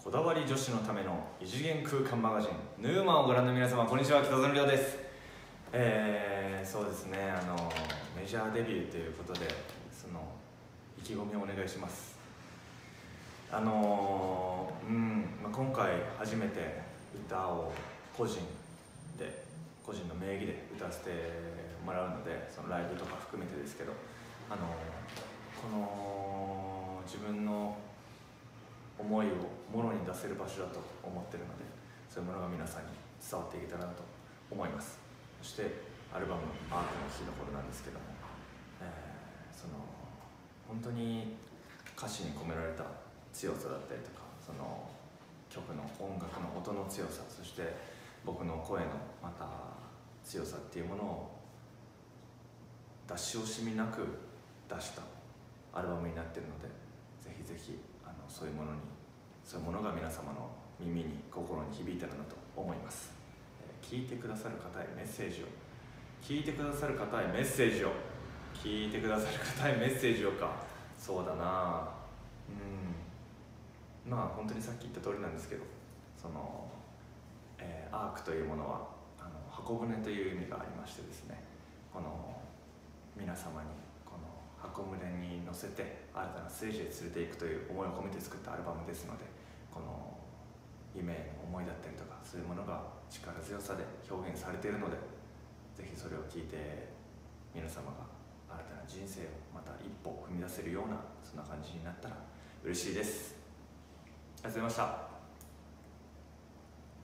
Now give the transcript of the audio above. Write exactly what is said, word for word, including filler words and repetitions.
こだわり女子のための異次元空間マガジンヌーマンをご覧の皆様、こんにちは。北園亮です。えー、そうですね、あのメジャーデビューということで、その意気込みをお願いします。あのー、うん、まあ、今回初めて歌を個人で個人の名義で歌わせてもらうので、そのライブとか含めてですけど、あのこの自分の思いをものに出せる場所だと思ってるので、そういうものが皆さんに伝わっていけたらなと思います。そしてアルバム「アークの日の頃」なんですけども、えー、その本当に歌詞に込められた強さだったりとか、その曲の音楽の音の強さ、そして僕の声のまた強さっていうものを出し惜しみなく出したアルバムになっているので、ぜひぜひあのそういうものにそういうものが皆様の耳に心に響いたらなと思います。聞いてくださる方へメッセージを聞いてくださる方へメッセージを聞いてくださる方へメッセージをか、そうだな、うん、まあ本当にさっき言った通りなんですけど、その、えー、アークというものはあの箱舟という意味がありましてですね、この皆様にこの箱舟に乗せて新たなステージへ連れていくという思いを込めて作ったアルバムですので、この夢への思いだったりとか、そういうものが力強さで表現されているので、ぜひそれを聞いて皆様が新たな人生をまた一歩踏み出せるような、そんな感じになったら嬉しいです。ありがとうございました。